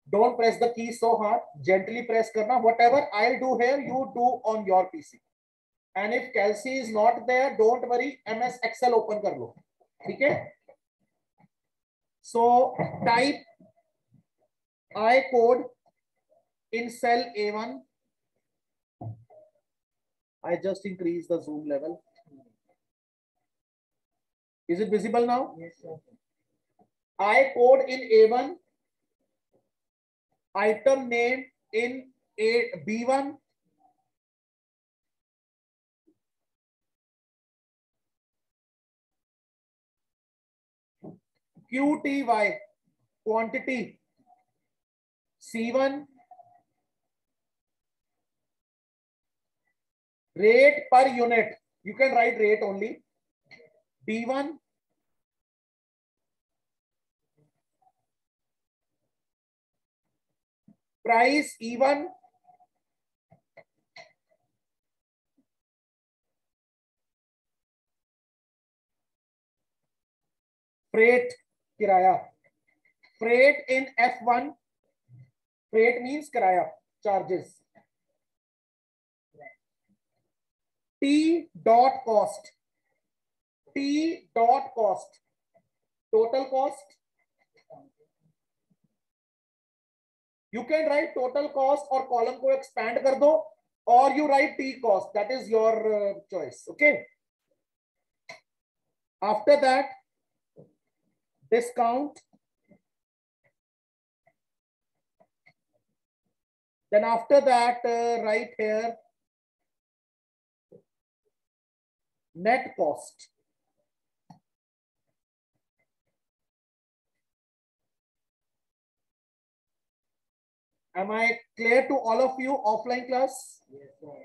Don't press the key so hard. Gently press करना. Whatever I'll do here, you do on your PC. And if Kelsey is not there, don't worry. MS Excel open कर लो. ठीक है? So type I code in cell A1. I just increase the zoom level. Is it visible now? Yes, sir. I code in A1. Item name in B1. QTY, quantity, C1. Rate per unit, you can write rate only, D1. Price E1. Freight, किराया. Freight in F1. Freight means किराया, charges. T dot cost. T dot cost. Total cost. You can write total cost or column को expand कर दो, or you write T cost. That is your choice. Okay. After that, discount. Then after that, write here net cost. Am I clear to all of you? Offline class? Yes, sir.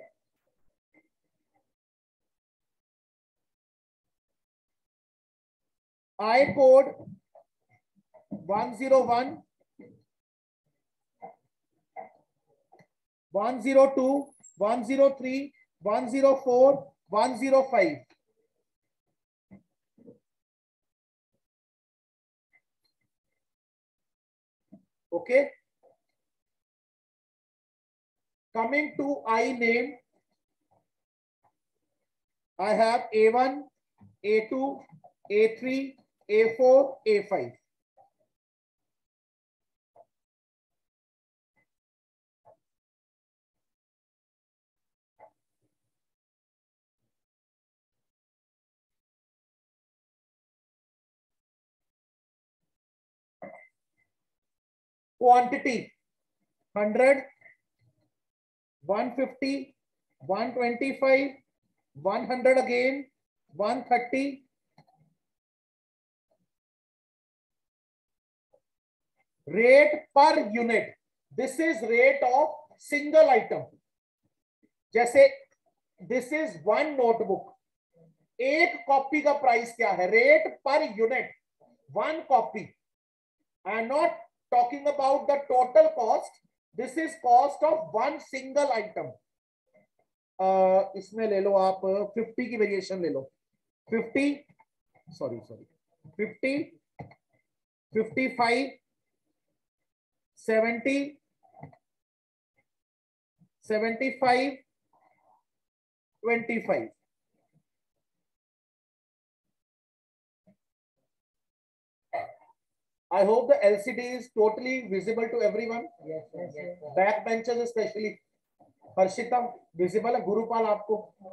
I code 101, 102, 103, 104, 105. Okay. Coming to I name, I have A1, A2, A3, A4, A5. Quantity 100, 150, 125, 100 again, 130. Rate per unit. This is rate of single item. जैसे this is one notebook. एक copy का price क्या है? Rate per unit, one copy. I am not talking about the total cost. This is cost of one single item. इसमें ले लो आप 50 की वेरिएशन ले लो. 50, sorry 50, 55, 70, 75, 25. I hope the LCD is totally visible to everyone. Yes, sir. Yes, sir. Backbenchers especially. Harshita visible है? गुरुपाल आपको?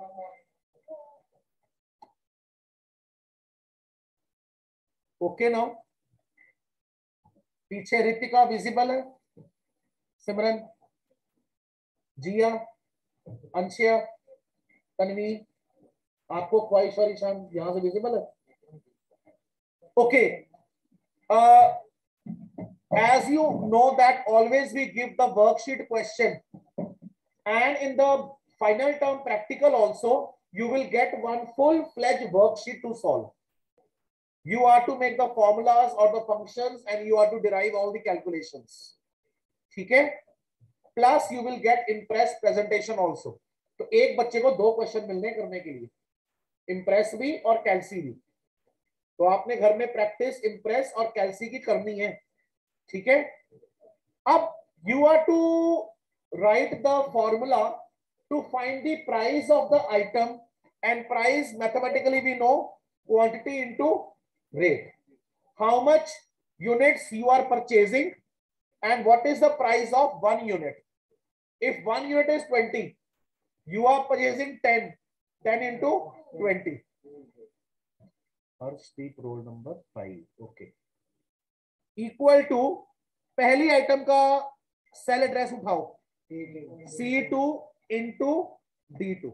Okay now. पीछे रितिका visible है? सिमरन, जिया, अंशिया, तन्वी, आपको ख्वाहिश और ईशान यहां से visible है? Okay. As you know that always we give the worksheet question, and in the final term practical also you will get one full-fledged worksheet to solve. You are to make the formulas or the functions and you are to derive all the calculations. ठीक है? Plus you will get impress presentation also. तो एक बच्चे को दो question मिलने करने के लिए, इम्प्रेस भी और कैल्सी भी. तो आपने घर में प्रैक्टिस इम्प्रेस और कैल्सी की करनी है. ठीक है? अब you are to write the formula to find the price of the item, and price mathematically we know quantity into rate. How much units you are purchasing and what is the price of 1 unit. If 1 unit is 20, you are purchasing 10. 10 into 20. Harshdeep roll number 5. Okay. Equal to पहली item का cell address उठाओ, C2 into D2.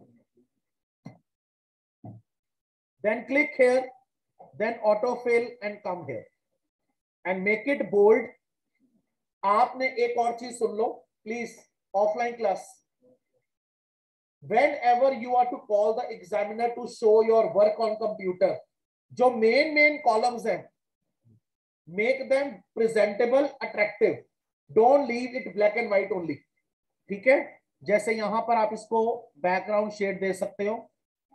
Then click here, then autofill and come here and make it bold. आपने एक और चीज सुन लो please, offline class, whenever you are to call the examiner to show your work on computer, जो main columns हैं, make them presentable, attractive, don't leave it black and white only. ठीक है, जैसे यहां पर आप इसको बैकग्राउंड शेड दे सकते हो,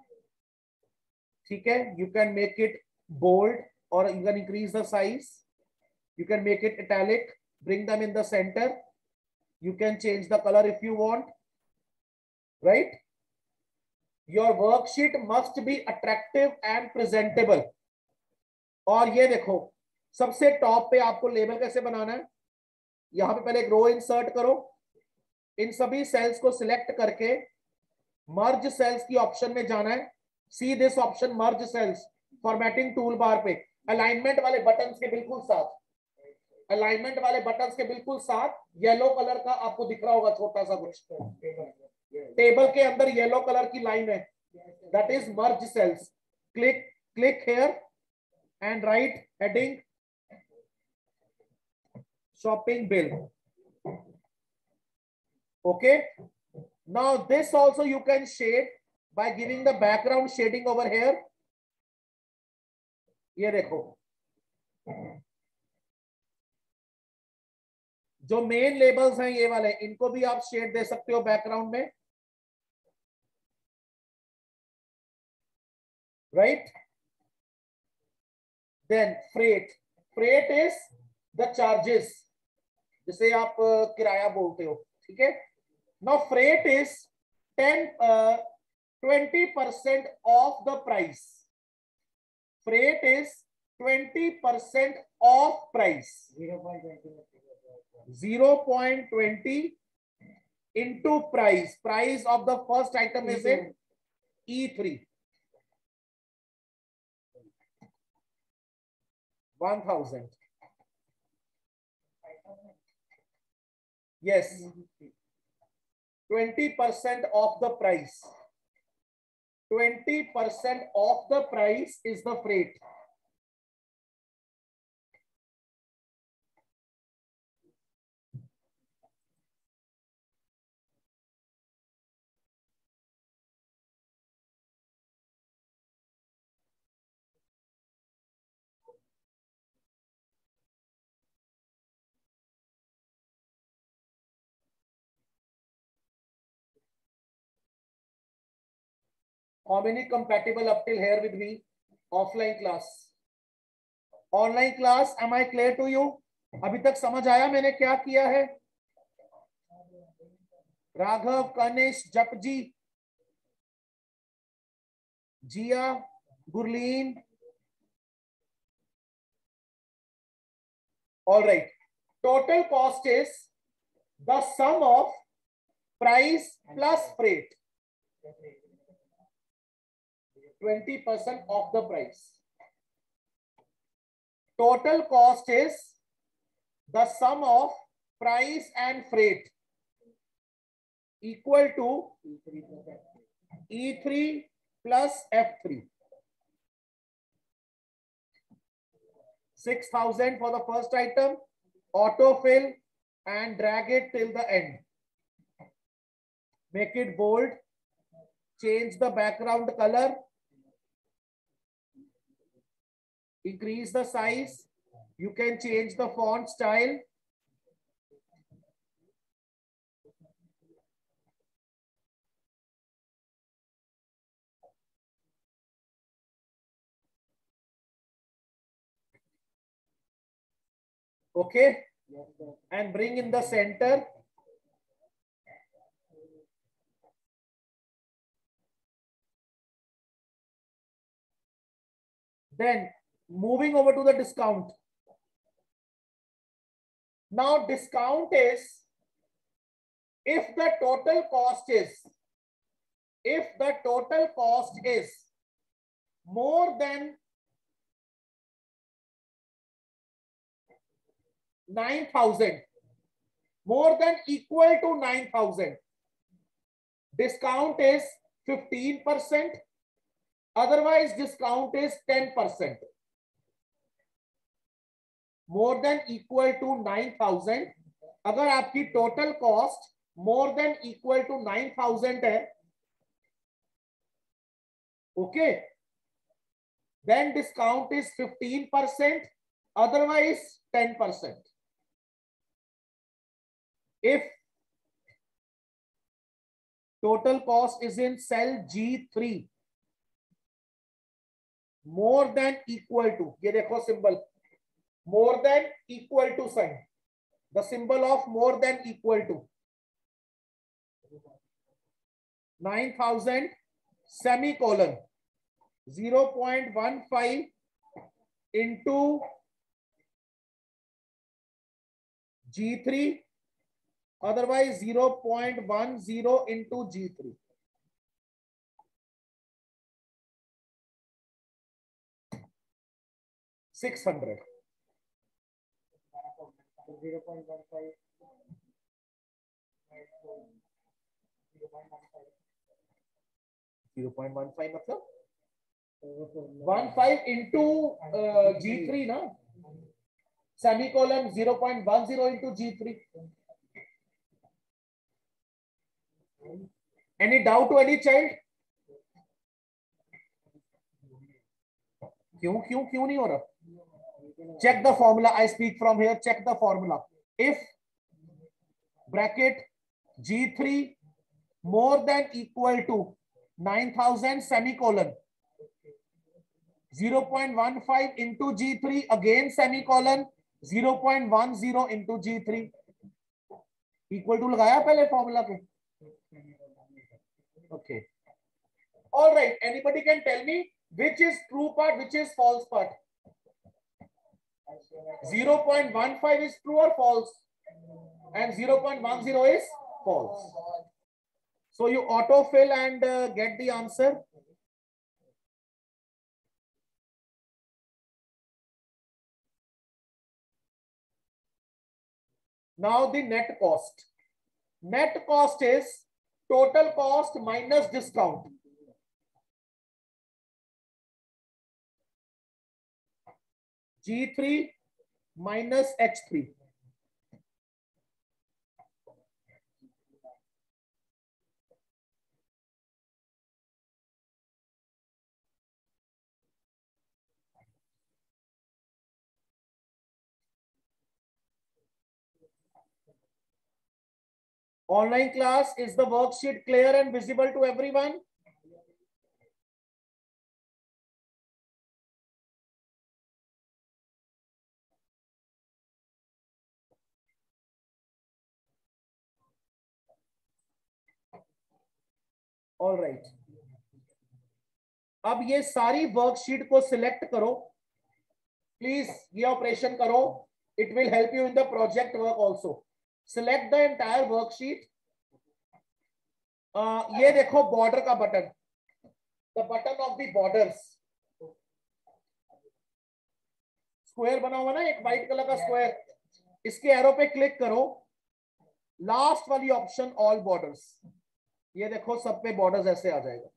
ठीक है, you can make it bold or you can increase the size, you can make it italic, bring them in the center, you can change the color if you want, right? Your worksheet must be attractive and presentable. और ये देखो सबसे top पे आपको label कैसे बनाना है, यहां पे पहले एक रो इंसर्ट करो, इन सभी सेल्स को सिलेक्ट करके मर्ज सेल्स की ऑप्शन में जाना है, see this option merge cells, formatting tool bar पे अलाइनमेंट वाले बटन्स के बिल्कुल साथ, अलाइनमेंट वाले बटन्स के बिल्कुल साथ येलो कलर का आपको दिख रहा होगा छोटा सा कुछ, टेबल के अंदर येलो कलर की लाइन है, that is merge cells. Click here and write heading shopping bill. Okay, now this also you can shade by giving the background shading over here. ये देखो जो मेन लेबल्स हैं ये वाले, इनको भी आप शेड दे सकते हो बैकग्राउंड में, right. Then freight is the charges, जिसे आप किराया बोलते हो, ठीक है. Now freight is 20% of the price. Freight is 20% of price. 0.20 into price. Price of the first item is in E3. 1000. Yes. 20% of the price. 20% of the price is the freight. How many compatible up till here with me? Offline class, online class, am I clear to you? अभी तक समझ आया मैंने क्या किया है? राघव, कनिश, जपजी, जिया, Gurleen. All right. Total cost is the sum of price plus freight. 20% of the price. Total cost is the sum of price and freight equal to E3 plus F3. 6,000 for the first item, autofill and drag it till the end. Make it bold, change the background color, increase the size, you can change the font style. Okay, and bring in the center. Then moving over to the discount. Now discount is if the total cost is more than 9,000, more than equal to 9,000, discount is 15%. Otherwise discount is 10%. More than equal to 9,000, अगर आपकी total cost more than equal to 9,000 है, okay, then discount is 15%, otherwise 10%. If total cost is in cell G3 more than equal to, ये देखो symbol, more than equal to sign, the symbol of more than equal to 9,000 semicolon 0.15 into G3, otherwise 0.10 into G3. $600. 0.15. 0.15 मतलब 15 into G3 ना, semicolon 0.10 into G3. Any doubt to any child? क्यों नहीं हो रहा? Check the formula. I speak from here. Check the formula. If bracket G3 more than equal to 9,000 semicolon 0.15 into G3 again semicolon 0.10 into G3 equal to लगाया पहले formula के. Okay. All right. Anybody can tell me which is true part, which is false part? 0.15 is true or false? And 0.10 is false. So you autofill and get the answer. Now the net cost. Net cost is total cost minus discount. G3 minus H3. Online class, is the worksheet clear and visible to everyone? All right. अब ये सारी worksheet को select करो please, ये operation करो, it will help you in the project work also. Select the entire worksheet. ये देखो border का button, the button of the borders. Square बना हुआ ना, एक व्हाइट कलर का स्क्वायर, इसके एरो पे क्लिक करो, लास्ट वाली ऑप्शन ऑल बॉर्डर्स. ये देखो सब पे बॉर्डर्स ऐसे आ जाएगा.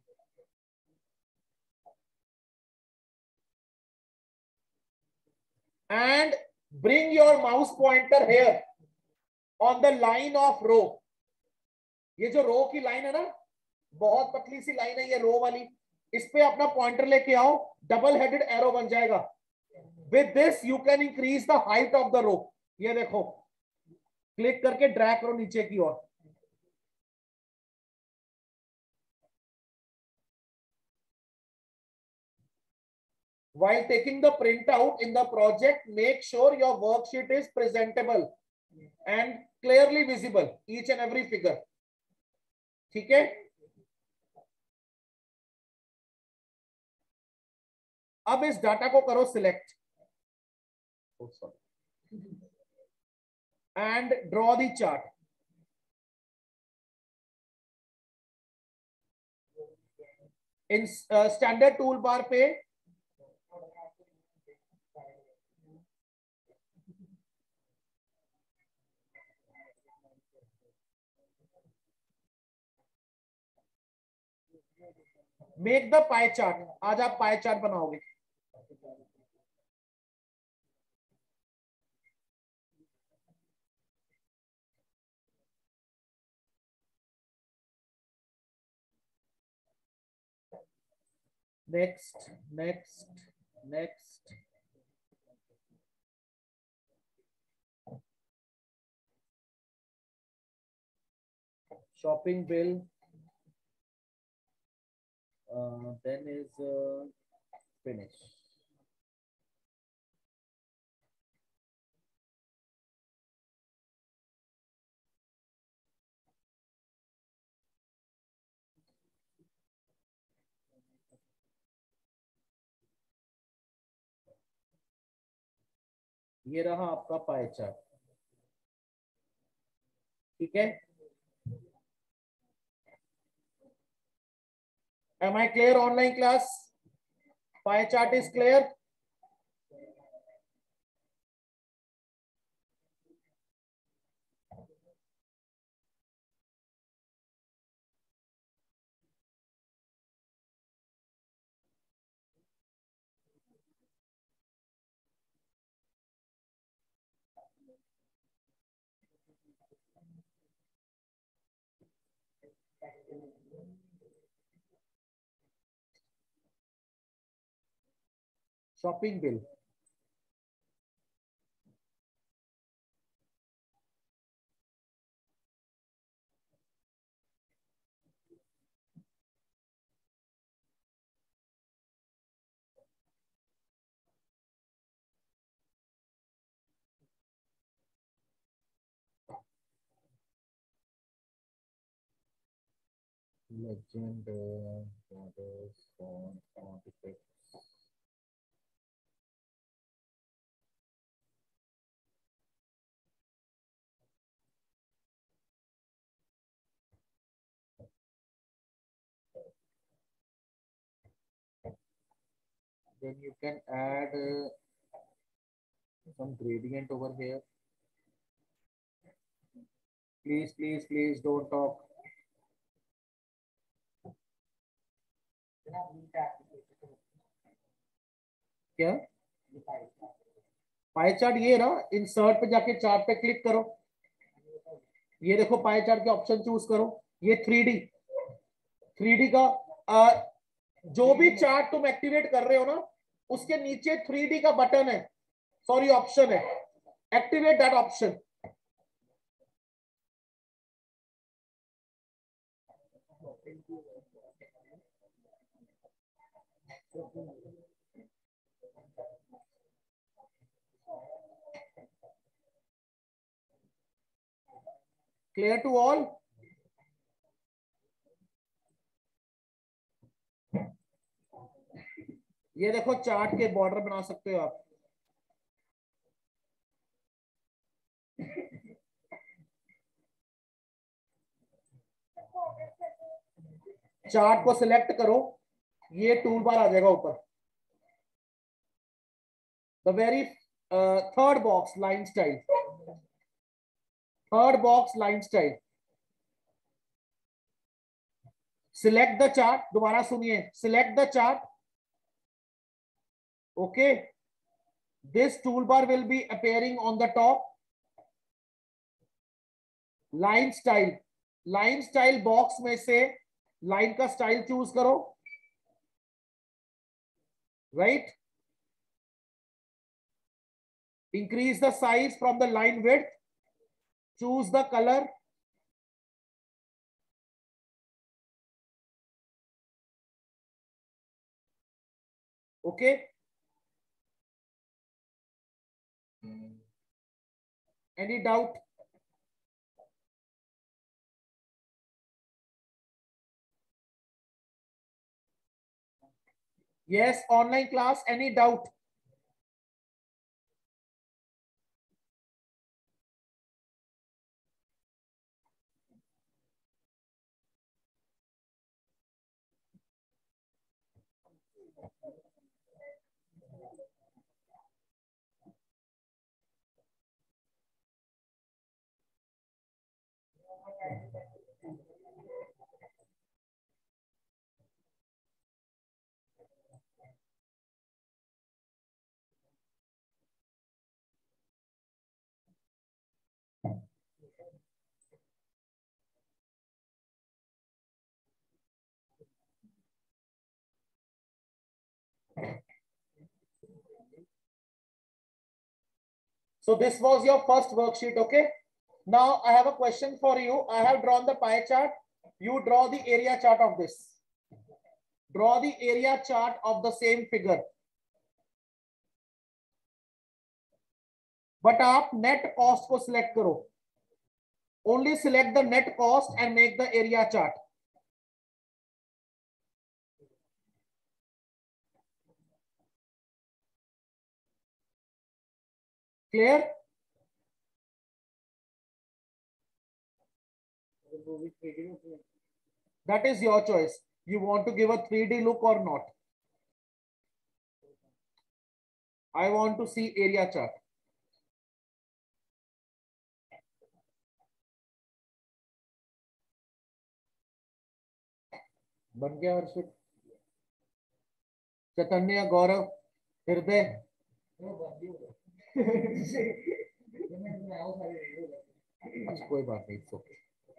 And bring your mouse pointer here on the line of row. ये जो रो की लाइन है ना, बहुत पतली सी लाइन है ये रो वाली, इस पे अपना पॉइंटर लेके आओ, डबल हेडेड एरो बन जाएगा. With this you can increase the height of the row. ये देखो, क्लिक करके ड्रैग करो नीचे की ओर. while taking the printout in the project, make sure your worksheet is presentable and clearly visible, each and every figure. ठीक है, अब इस डाटा को करो select and draw the chart. In standard tool bar पे मेक द पाई चार्ट. आज आप pie chart बनाओगे. Next next next. Shopping bill, then is finish. ये रहा आपका पाई चार्ट. ठीक है, am I clear online class? Pie chart is clear. Shopping bill. Legend, borders, font, effects. Then you can add some gradient over here. Please, please, please don't talk. क्या pie chart? ये ना, insert पे जाके chart पे click करो. ये देखो pie chart के ऑप्शन चूज करो. ये 3D का जो भी चार्ट तुम एक्टिवेट कर रहे हो ना, उसके नीचे 3D का बटन है, सॉरी ऑप्शन है. Activate that option. Clear to all? ये देखो चार्ट के बॉर्डर बना सकते हो आप. चार्ट को सिलेक्ट करो, ये टूल बार आ जाएगा ऊपर. The very third box, line style. Third box, line style. Select the chart. दोबारा सुनिए, select the chart. Okay, this toolbar will be appearing on the top. Line style. Line style box में से line का style choose करो. Right. Increase the size from the line width. Choose the colour. Okay, Any doubt? Yes, online class. Any doubt? So this was your first worksheet, okay? Now I have a question for you. I have drawn the pie chart. You draw the area chart of this. Draw the area chart of the same figure. But आप net cost को select करो. Only select the net cost and make the area chart. Clear? That is your choice. You want to give a 3D look or not? I want to see area chart. बन गया हर्षित, चैतन्य, गौरव, हृदय. अच्छा कोई बात नहीं, okay.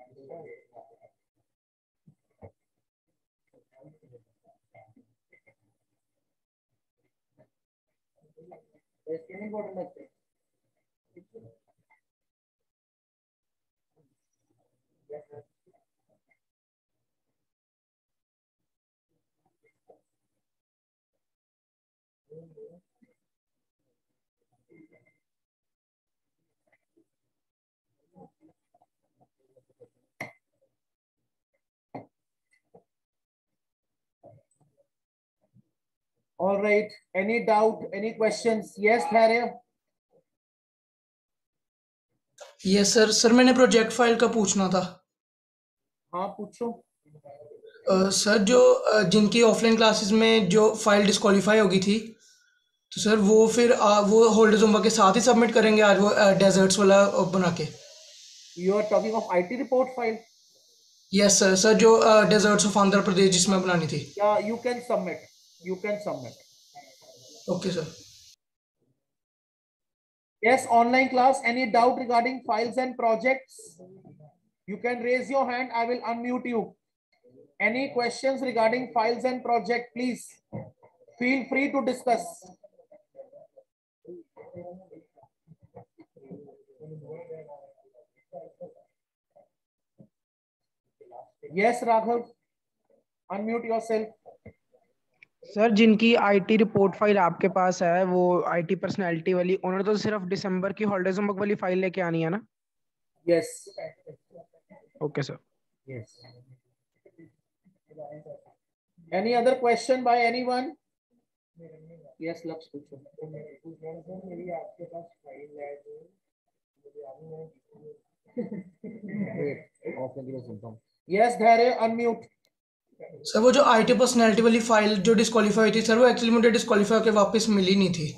All right. Any doubt? Any questions? Yes, Dharya. Yes sir. Sir मैंने project file का पूछना था. हाँ पूछो. सर जो जिनकी ऑफलाइन क्लासेस में जो फाइल डिस्क्वालीफाई होगी थी, तो सर वो फिर वो होल्डर्स होमवर्क के साथ ही सबमिट करेंगे आज वो डेजर्ट्स वाला बना के. You are talking of IT report file? Yes sir. Sir जो डेजर्ट्स ऑफ आंध्र प्रदेश जिसमें बनानी थी. Yeah, you can submit. You can submit. Okay sir. Yes, online class. Any doubt regarding files and projects? You can raise your hand. I will unmute you. Any questions regarding files and project, please feel free to discuss. Yes, Raghav, unmute yourself. Sir जिनकी IT report file आपके पास है, वो IT personality वाली, उन्होंने तो सिर्फ दिसंबर की हॉलिडेज होमवर्क वाली फाइल लेके आनी है ना? Yes. Okay sir. Yes. Any other question by anyone? Yes, Laksh, पूछो. Yes, Dharya, unmute. सर वो जो आईटी पर्सनैलिटी वाली फाइल जो डिस्क्वालीफाई हुई थी सर, वो एक्चुअली मुझे डिस्क्वालीफाई होकर वापस मिली नहीं थी.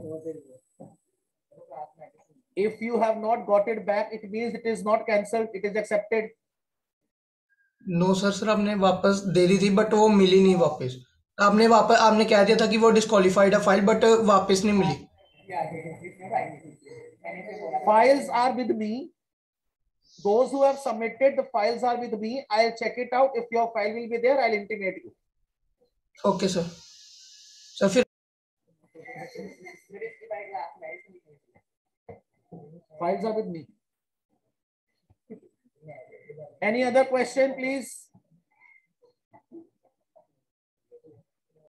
If you have not got it back, it means it is not cancelled, it is accepted. No sir. Sir आपने वापस दे दी थी बट वो मिली नहीं वापस. आपने कह दिया था कि वो डिस्क्वालीफाइड है फाइल, बट वापस नहीं मिली. Files are with me. Those who have submitted the files are with me. I'll check it out. If your file will be there, I'll intimate you. Okay sir. Sir फिर Files are with me. Any other question, please?